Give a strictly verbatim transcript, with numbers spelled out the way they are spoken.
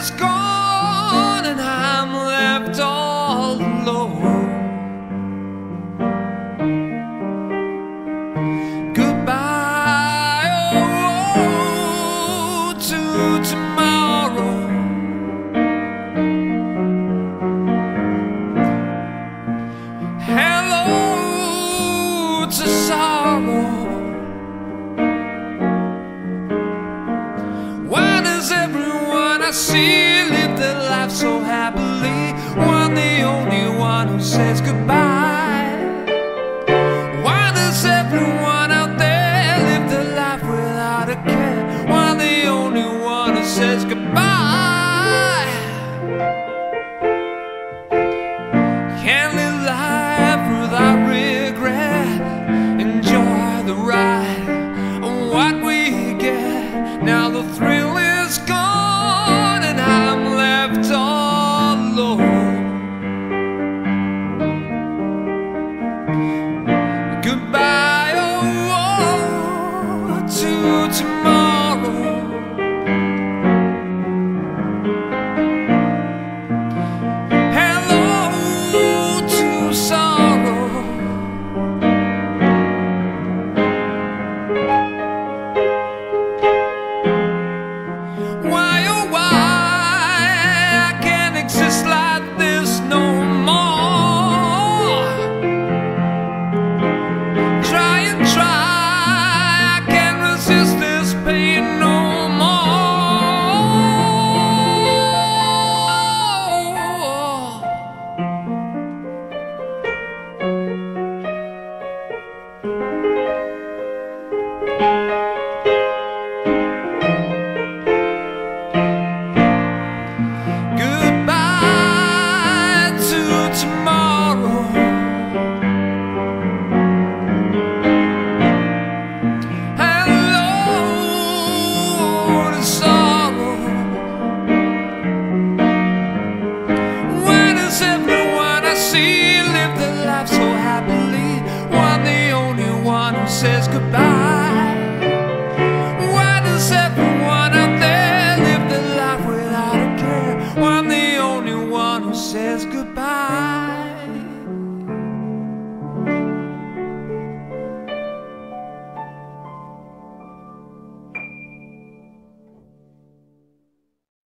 is gone and I'm left all alone. Goodbye, oh, to tomorrow. Hello to sorrow. Why does everyone I see live their life so happily? I'm the only one who says goodbye. Why does everyone out there live their life without a care? I'm the only one who says goodbye. Can't live life without regret. Enjoy the ride and what we get. Now the thrill is gone and I'm left all alone. Goodbye, oh, oh, to tomorrow. Hello to sorrow. Why, oh why I can't exist like this no more. Try and try, I can't resist this pain no Goodbye to tomorrow. Hello to sorrow. Why does everyone I see live their life so happily? I'm the only one who says goodbye. Why does everyone out there live their life without a care? I'm the only one who says goodbye.